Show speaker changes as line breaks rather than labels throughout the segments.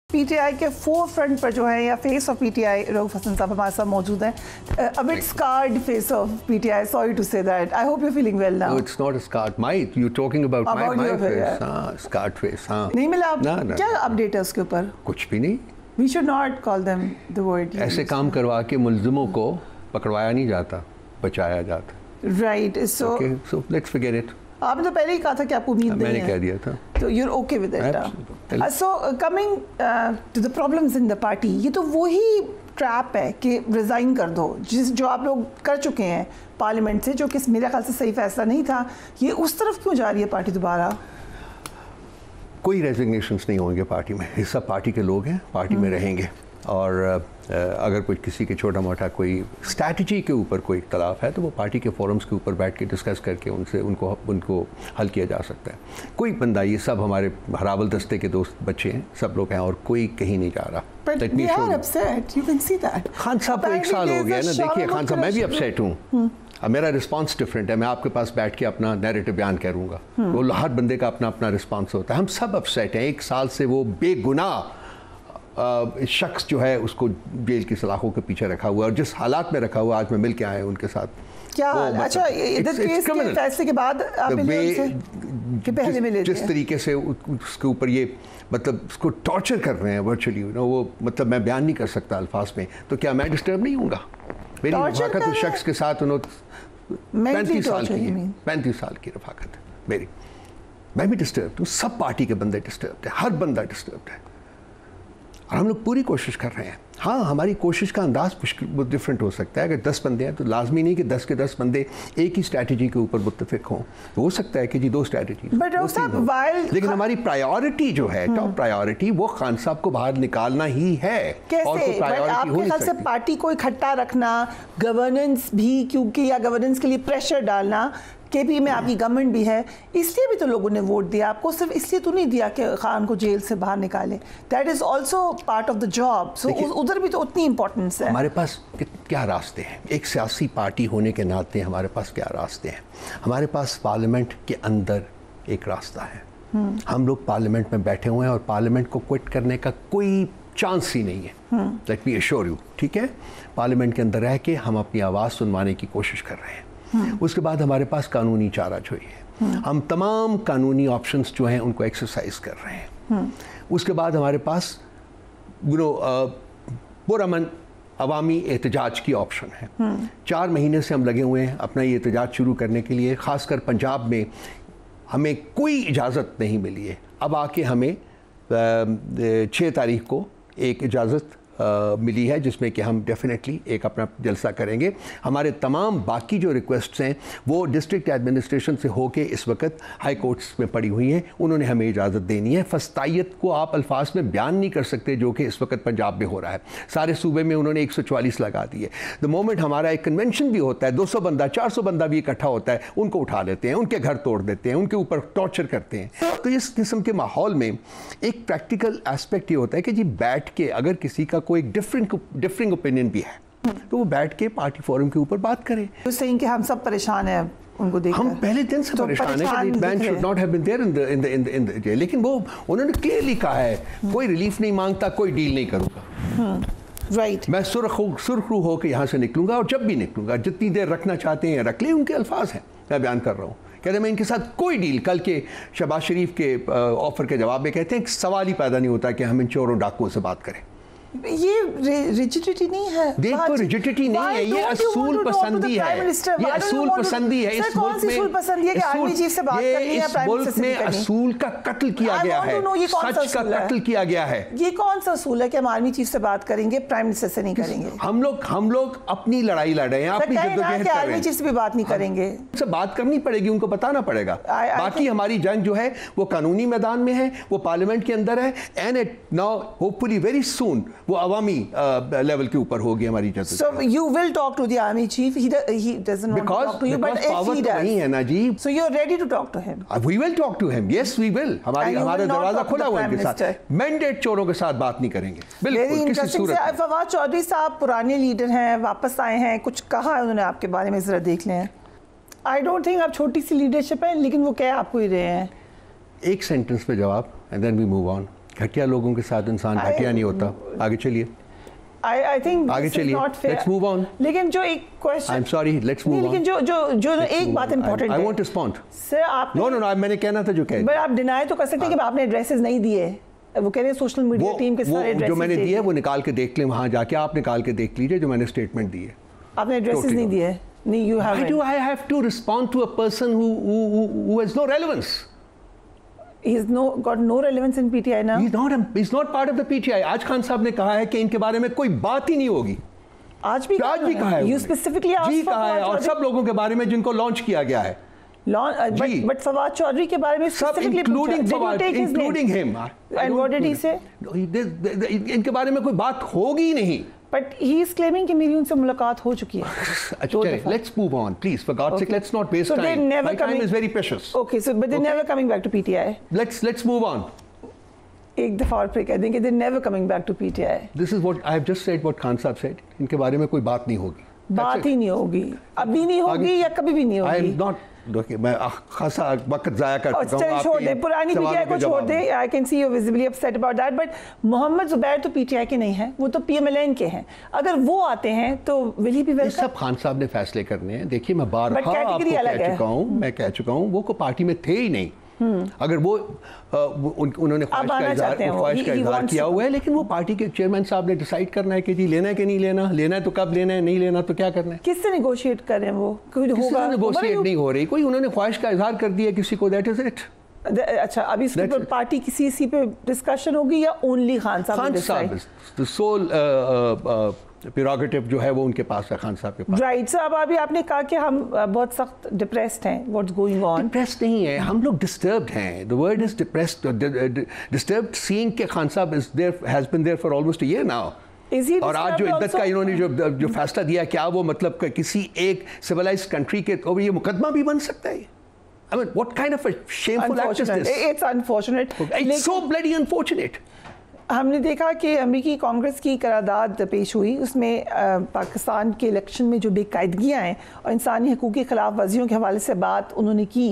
PTI के four front पर जो है या face off PTI Rauf Hasan साहब हमारे साथ मौजूद हैं. A bit scarred face of PTI. Sorry to say that. I hope you're feeling well now.
No, it's not a scarred. You're talking about my face. Scarred face.
नहीं मिला. क्या update है उसके ऊपर?
कुछ भी नहीं.
We should not call them the word.
ऐसे काम करवा के मुल्जिमों को पकड़वाया नहीं जाता, बचाया जाता.
Right. So.
Okay. So let's forget it.
आपने तो पहले ही कहा था कि आपको उम्मीद नहीं है.
मैंने कह दिया था.
तो you're okay with it. So coming to the problems in the party, ये तो वही ट्रैप है कि रिज़ाइन कर दो जो आप लोग कर चुके हैं पार्लियामेंट से, जो कि मेरे ख्याल से सही फैसला नहीं था. ये उस तरफ क्यों जा रही है पार्टी दोबारा?
कोई रेजिग्नेशंस नहीं होंगे पार्टी में. ये सब पार्टी के लोग हैं, पार्टी में रहेंगे. और अगर कोई किसी के छोटा मोटा कोई स्ट्रैटेजी के ऊपर कोई इख्तलाफ है तो वो पार्टी के फोरम्स के ऊपर बैठ के डिस्कस करके उनको हल किया जा सकता है. कोई बंदा, ये सब हमारे हरावल दस्ते के दोस्त बच्चे हैं, सब लोग हैं और कोई कहीं नहीं जा रहा. खान साहब को 1 साल हो गया ना. देखिए खान साहब, मैं भी अपसेट हूँ. मेरा रिस्पांस डिफरेंट है. मैं आपके पास बैठ के अपना नैरेटिव बयान करूँगा. वो हर बंदे का अपना अपना रिस्पांस होता है. हम सब अपसेट हैं. 1 साल से वो बेगुनाह शख्स जो है उसको जेल की सलाखों के पीछे रखा हुआ है और जिस हालात में रखा हुआ, आज मैं मिल के आया उनके साथ. क्या अच्छा इधर केस के फैसले के बाद आप पहले मिले जिस तरीके से उसके ऊपर ये मतलब उसको टॉर्चर कर रहे हैं वर्चुअली, वो मतलब मैं बयान नहीं कर सकता अल्फाज में. तो क्या मैं डिस्टर्ब नहीं हूँगा? मेरी रफाकत उस शख्स के साथ उन्होंने 35 साल की है. 35 साल की रफाकत मेरी. मैं भी डिस्टर्ब हूँ. सब पार्टी के बंदे डिस्टर्ब है. हर बंदा डिस्टर्ब है और हम लोग पूरी कोशिश कर रहे हैं. हाँ, हमारी कोशिश का अंदाज डिफरेंट हो सकता है. अगर 10 बंदे हैं तो लाजमी नहीं कि 10 के 10 बंदे एक ही स्ट्रैटेजी के ऊपर मुत्तफिक हों. तो हो सकता है कि जी 2 स्ट्रैटेजी, लेकिन हमारी प्रायोरिटी जो है, टॉप प्रायोरिटी, वो खान साहब को बाहर निकालना ही है. और कोई प्रायोरिटी हो नहीं सकती. पार्टी को इकट्ठा रखना, गवर्नेंस भी, क्योंकि या गवर्नेंस के लिए प्रेशर डालना, केपी में आपकी गवर्नमेंट भी है, इसलिए भी तो लोगों ने वोट दिया आपको. सिर्फ इसलिए तो नहीं दिया कि खान को जेल से बाहर निकाले. That is also part of the job. So उधर भी तो उतनी इंपॉर्टेंस है. हमारे पास क्या रास्ते हैं? एक सियासी पार्टी होने के नाते हमारे पास क्या रास्ते हैं? हमारे पास पार्लियामेंट के अंदर एक रास्ता है. हम लोग पार्लियामेंट में बैठे हुए हैं और पार्लियामेंट को क्विट करने का कोई चांस ही नहीं है. Let me assure you. ठीक है, पार्लियामेंट के अंदर रह के हम अपनी आवाज़ सुनवाने की कोशिश कर रहे हैं. उसके बाद हमारे पास कानूनी चाराजोई है. हम तमाम कानूनी ऑप्शंस जो हैं उनको एक्सरसाइज कर रहे हैं. उसके बाद हमारे पास पुरअमन अवामी एहतजाज की ऑप्शन है. 4 महीने से हम लगे हुए हैं अपना ये एहतजाज शुरू करने के लिए. ख़ासकर पंजाब में हमें कोई इजाज़त नहीं मिली है. अब आके हमें 6 तारीख को एक इजाज़त मिली है जिसमें कि हम डेफिनेटली एक अपना जलसा करेंगे. हमारे तमाम बाकी जो रिक्वेस्ट्स हैं वो डिस्ट्रिक्ट एडमिनिस्ट्रेशन से होके इस वक्त हाई कोर्ट्स में पड़ी हुई हैं. उन्होंने हमें इजाज़त देनी है. फस्तायत को आप अल्फाज में बयान नहीं कर सकते जो कि इस वक्त पंजाब में हो रहा है. सारे सूबे में उन्होंने 144 लगा दिए. द मोमेंट हमारा एक कन्वेंशन भी होता है, 200 बंदा 400 बंदा भी इकट्ठा होता है, उनको उठा लेते हैं, उनके घर तोड़ देते हैं, उनके ऊपर टॉर्चर करते हैं. तो इस किस्म के माहौल में एक प्रैक्टिकल एस्पेक्ट ये होता है कि जी बैठ के अगर किसी का कोई डिफरिंग ओपिनियन भी है तो वो बैठ के पार्टी फोरम के ऊपर बात करें. तो सही कि हम सब परेशान हैं उनको देखकर. हम पहले दिन से परेशान हैं कि man should not have been there in the jail. लेकिन वो उन्होंने क्लियरली कहा है कोई रिलीफ नहीं मांगता, कोई डील नहीं करूँगा. राइट. मैं सुरखरू होकर यहाँ से निकलूंगा और जब भी निकलूंगा जितनी देर रखना चाहते हैं रख लें. उनके अल्फाज हैं, मैं बयान कर रहा हूँ. कहते हैं मैं इनके साथ कोई डील. कल के शहबाज शरीफ के ऑफर के जवाब में कहते हैं सवाल ही पैदा नहीं होता कि हम इन चोरों डाकुओं से बात करें. ये रिजिडिटी नहीं है. देखो रिजिडिटी नहीं है, ये असूल पसंदी है. ये असूल पसंदी है. इस मुल्क में आर्मी चीफ से बात करनी है. इस मुल्क में असूल का कत्ल किया गया है, सच का कत्ल किया गया है. ये कौन सा असूल है कि हम आर्मी चीफ से बात करेंगे, प्राइम मिनिस्टर से नहीं करेंगे? हम लोग अपनी लड़ाई लड़ रहे हैं, अपनी जद्दोजहद कर रहे हैं. आर्मी चीफ से भी बात नहीं करेंगे. से बात करनी पड़ेगी, उनको बताना पड़ेगा. बाकी हमारी जंग जो है वो कानूनी मैदान में है, वो पार्लियामेंट के अंदर है. And it now hopefully very soon वो अवामी लेवल के ऊपर होगी हमारी जद्दोजहद. So you will talk to the army chief. He doesn't want to talk to you, but if he does, नहीं है ना जी. So you're ready to talk to him. We will talk to him. Yes, we will. हमारा दरवाजा खुला हुआ है उनके साथ. मैंडेट चोरों के साथ बात नहीं करेंगे. बिल्कुल. किसी सूरत में. फवाद चौधरी साहब पुराने लीडर हैं, वापस आए हैं, कुछ कहा है उन्होंने आपके बारे में, जरा देख लें. I don't think आप छोटी सी लीडरशिप है, लेकिन वो क्या आपको ही रहे हैं. एक सेंटेंस पे जवाब and then we move on. घटिया लोगों के साथ इंसान घटिया नहीं होता। आगे चलिए।
I think
आगे चलिए, let's move on.
लेकिन जो एक question,
I'm sorry, let's move on.
लेकिन जो एक बात इम्पोर्टेंट है,
I won't respond.
सर आप
No, मैंने कहना था जो कह
दिया, आप डिनाई तो कर सकते हैं कि आपने एड्रेसेस नहीं दिए। वो कह रहे हैं सोशल मीडिया टीम के सारे एड्रेसेस
जो मैंने दिए वो निकाल के देख लें, वहाँ जाके आप निकाल के देख लीजिए जो मैंने स्टेटमेंट दी है।
आपने एड्रेसेस नहीं दिए? नहीं, you haven't.
Why do I have to respond to a person who has no relevance?
He's got no relevance in PTI now.
He's not part of the PTI. आज खान साहब ने कहा है कि इनके बारे में कोई बात ही नहीं होगी।
आज भी कहा है। You specifically asked
जी कहा है, और सब लोगों के बारे में जिनको लॉन्च किया गया है।
But फवाद चौधरी के बारे में specifically
including him.
And what did he say?
इनके बारे में कोई बात होगी नहीं।
But he is claiming कि मेरी उनसे मुलाकात हो चुकी है।
अच्छा, let's move on, please. For God's sake, let's not waste time. My time is very precious.
Okay, so but they're never coming back to PTI.
Let's move on.
एक दफा और फिर कह दें कि they're never coming back to PTI.
This is what I have just said. What Khan Sahab said. इनके बारे में कोई बात नहीं होगी।
बात ही नहीं होगी, अभी नहीं होगी या कभी भी नहीं होगी।
I am not. मैं खासा वक्त जाया कर चुका हूं।
छोड़ दे, पुरानी पीटीआई को छोड़ दे। I can see you visibly upset about that, but Mohammad Zubair तो पीटीआई के नहीं हैं, वो तो पीएमएलएन के हैं। अगर वो आते हैं तो विल ही बी वेलकम?
सब खान साहब ने फैसले करने हैं। देखिए, मैं बार-बार कह चुका हूं वो को पार्टी में थे ही नहीं। अगर वो उन्होंने ख्वाहिश का इजहार किया हुआ है, लेकिन वो पार्टी के चेयरमैन साहब ने डिसाइड करना है कि जी लेना है कि नहीं लेना, लेना है तो कब लेना है, नहीं लेना तो क्या करना है।
किससे नेगोशिएट कर रहे हैं वो?
होगा नेगोशिएट नहीं हो रही, कोई उन्होंने ख्वाहिश का इजहार कर दिया किसी को, दैट इज इट।
अच्छा, अभी इसके ऊपर पार्टी किसी इसी पे डिस्कशन होगी या ओनली खान साहब?
द सोल प्रेरोगेटिव जो है वो उनके पास है, खान साहब के पास।
राइट। सो अब अभी आपने कहा कि हम बहुत सख्त डिप्रेस्ड हैं। What's going on?
डिप्रेस्ड नहीं है, हम लोग डिस्टर्ब्ड हैं। The word is depressed, disturbed seeing के खान साहब is there, has been there for almost a year now. और आज जो इद्दत का इन्होंने जो फैसला दिया, क्या वो मतलब किसी एक सिविलाइज्ड कंट्री के तो ये मुकदमा भी बन सकता है? I mean, what kind of a shameful act is this?
It's unfortunate.
It's so bloody unfortunate.
हमने देखा कि अमेरिकी कांग्रेस की करारदाद पेश हुई, उसमें पाकिस्तान के इलेक्शन में जो बेकायदगियाँ हैं और इंसानी हकूक़ की खिलाफ वर्जियों के हवाले से बात उन्होंने की।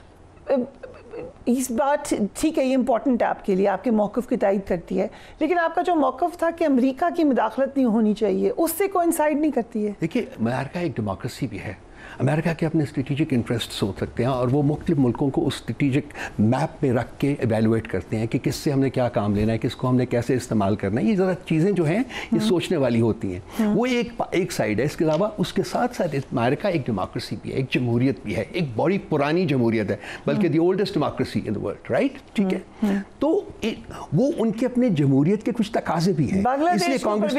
इस बात ठीक है, ये इंपॉर्टेंट है आपके लिए, आपके मौक़िफ़ की तायद करती है, लेकिन आपका जो मौक़िफ़ था कि अमेरिका की मुदाखलत नहीं होनी चाहिए, उससे कोइंसाइड नहीं करती है।
देखिए, अमेरिका एक डेमोक्रेसी भी है। अमेरिका के अपने स्ट्रेटिजिक इंटरेस्ट्स हो सकते हैं और वो मुख्तलिफ मुल्कों को उस स्ट्रेटिजिक मैप में रख के एवेलुएट करते हैं कि किससे हमने क्या काम लेना है, किसको हमने कैसे इस्तेमाल करना है। ये ज़रा चीज़ें जो हैं ये सोचने वाली होती हैं। वो एक साइड है। इसके अलावा उसके साथ साथ अमेरिका एक डेमोक्रेसी भी है, एक जमहूरियत भी है, एक बड़ी पुरानी जमहूरियत है, बल्कि the oldest democracy in the world, right? ठीक है, तो वो उनके अपने जमहूरियत के कुछ तकाजे भी हैं, इसलिए कांग्रेस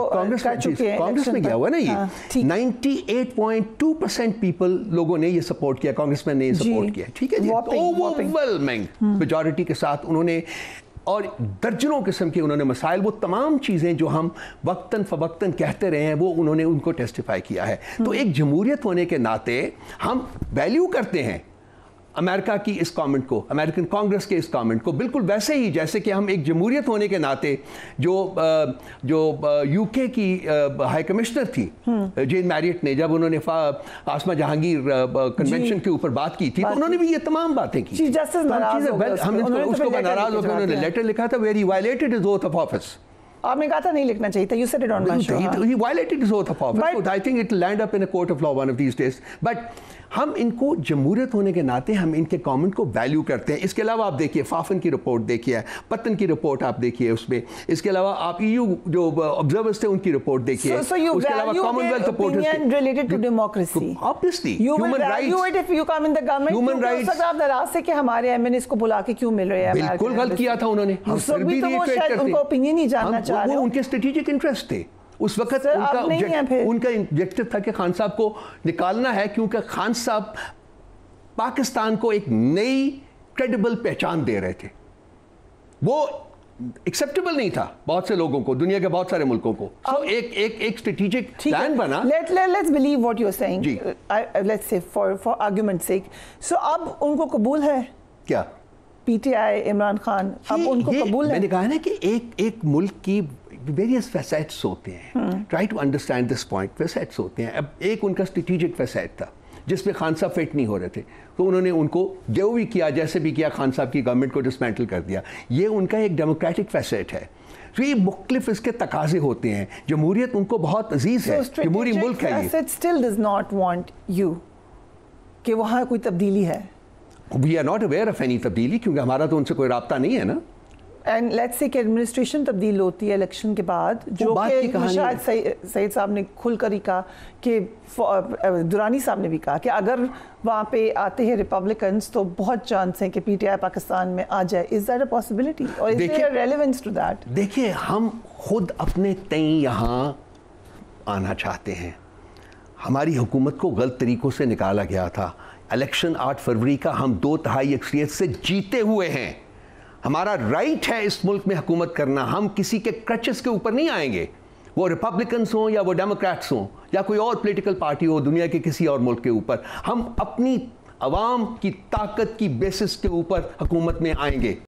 में गया हुआ ना ये 98.2% पीपल लोगों ने ये सपोर्ट किया, कांग्रेसमैन ने ये सपोर्ट किया, ठीक है जी, ओवरवेलमिंग मेजॉरिटी के साथ उन्होंने, और दर्जनों किस्म के उन्होंने मसाइल, वो तमाम चीज़ें जो हम वक्तन फवक्तन कहते रहे हैं वो उन्होंने उनको टेस्टिफाई किया है। तो एक जमहूरियत होने के नाते हम वैल्यू करते हैं अमेरिका की इस कमेंट को, अमेरिकन कांग्रेस के इस कमेंट को, बिल्कुल वैसे ही जैसे कि हम एक जमहूरियत होने के नाते जो यूके की हाई कमिश्नर थी जेन मैरियट ने, जब उन्होंने आसमा जहांगीर कन्वेंशन के ऊपर बात की थी, तो उन्होंने भी ये तमाम बातें की। हमने उसको नाराज होकर उन्होंने लेटर लिखा था where he violated his oath of office.
आपने कहा था नहीं लिखना चाहिए था, you said it on my show.
He violated his oath of office. But I think it will land up in a court of law one of these days. But हम इनको जमहूरियत होने के नाते हम इनके कमेंट को वैल्यू करते हैं। इसके अलावा आप देखिए फाफन की रिपोर्ट देखिए, पत्तन की रिपोर्ट आप देखिए उसमें, इसके अलावा आप EU जो ऑब्जर्वर्स थे उनकी रिपोर्ट देखिए, उसके अलावा Commonwealth report
related to democracy,
obviously
human rights, if you come in the government, human rights, आप नाराज से कि हमारे MNAs को बुला के क्यों मिल रहे हैं।
बिल्कुल गलत किया था उन्होंने, हम फिर भी रिट्रेट करते हैं,
उनको ओपिनियन नहीं जानना चाह रहे,
वो उनके स्ट्रेटेजिक इंटरेस्ट थे उस वक्त। उनका ऑब्जेक्टिव था कि खान साहब को निकालना है, क्योंकि खान साहब पाकिस्तान को एक नई क्रेडिबल पहचान दे रहे थे। वो एक्सेप्टेबल नहीं था बहुत से लोगों को, दुनिया के बहुत सारे मुल्कों को। सो एक स्ट्रेटेजिक प्लान बना।
Let's believe what you are saying, let's say for argument sake. So अब उनको कबूल है
क्या
PTI इमरान खान, अब उनको कबूल है?
मैंने कहा ना कि एक मुल्क की वेरियस फैसेट्स होते हैं, try to understand this point, facets होते हैं। अब एक उनका स्ट्रेटेजिक फैसेट था जिसमें खान साहब फिट नहीं हो रहे थे, तो उन्होंने उनको जो भी किया, जैसे भी किया, खान साहब की गवर्नमेंट को डिसमेंटल कर दिया। ये उनका एक डेमोक्रेटिक फैसेट है। तो ये मुख्तलिफ इसके तकाजे होते हैं। जमहूरियत उनको बहुत अजीज़ है, जमहूरी मुल्क है ये।
Still does not want you कि वहाँ कोई तब्दीली है।
We are not aware of any तब्दीली, क्योंकि हमारा तो उनसे कोई राब्ता नहीं है ना।
एंड लेट्स से कि एडमिनिस्ट्रेशन तब्दील होती है इलेक्शन के बाद, जो कि शायद सईद साहब ने खुलकर ही कहा कि दुरानी साहब ने भी कहा कि अगर वहाँ पे आते हैं रिपब्लिकन्स तो बहुत चांस है कि पीटीआई पाकिस्तान में आ जाए। इज दैट अ पॉसिबिलिटी और is there relevance to that?
देखिए, हम खुद अपने तय यहाँ आना चाहते हैं। हमारी हुकूमत को गलत तरीक़ों से निकाला गया था। इलेक्शन 8 फरवरी का हम 2/3 अक्सरियत से जीते हुए हैं। हमारा राइट है इस मुल्क में हुकूमत करना। हम किसी के क्रचेस के ऊपर नहीं आएंगे, वो रिपब्लिकन्स हों या वो डेमोक्रेट्स हों या कोई और पॉलिटिकल पार्टी हो दुनिया के किसी और मुल्क के ऊपर। हम अपनी अवाम की ताकत की बेसिस के ऊपर हुकूमत में आएंगे।